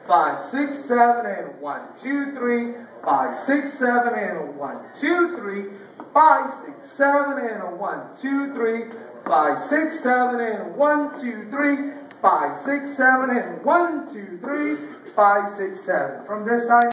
5, 6, 7, and 1, 2, 3. 5, 6, 7, and 1, 2, 3. 5, 6, 7, and 1, 2, 3. 5, 6, 7, and 1, 2, 3. 5, 6, 7, and 1, 2, 3. 5, 6, 7. From this side.